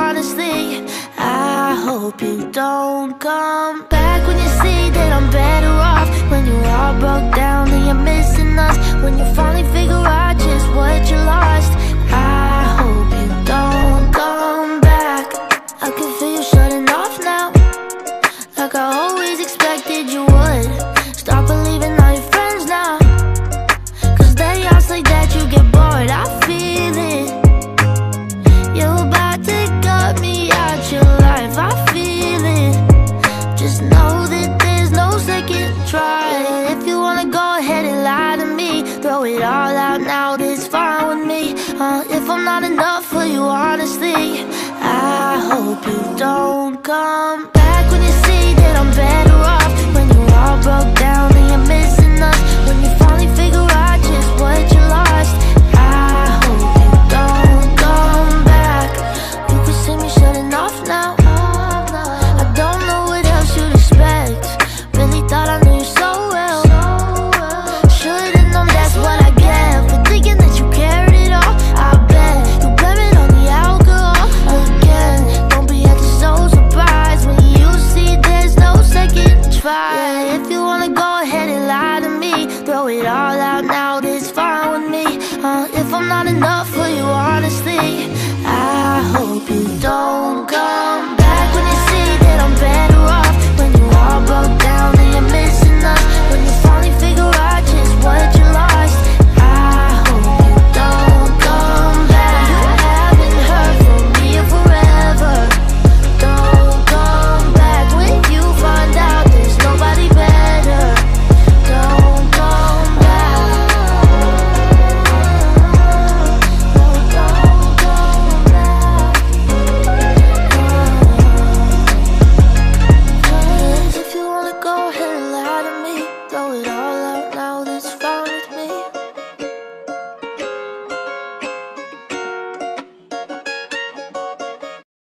honestly. I hope you don't come back when you see that I'm better off. When you're all broke down and you're missing us. When you finally figure out just what you lost. I hope you don't come back. I can feel you shutting off now, like I always expected you would. Stop believing all your friends now, cause they all say that you get bored. I feel it. You're about to cut me out your life. I feel it. Just know that there's no second try. If you wanna go ahead and lie to me, throw it all out now, that's fine with me. If I'm not enough for you, honestly, I hope you don't come